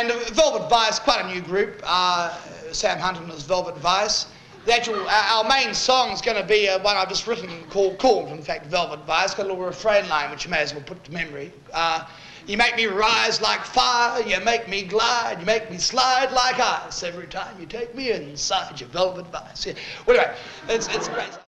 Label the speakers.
Speaker 1: And Velvet Vice, quite a new group. Sam Hunt and his Velvet Vice. Our main song is going to be one I've just written called, in fact, Velvet Vice. Got a little refrain line which you may as well put to memory. You make me rise like fire, you make me glide, you make me slide like ice every time you take me inside your Velvet Vice. Yeah. Well, anyway, it's great.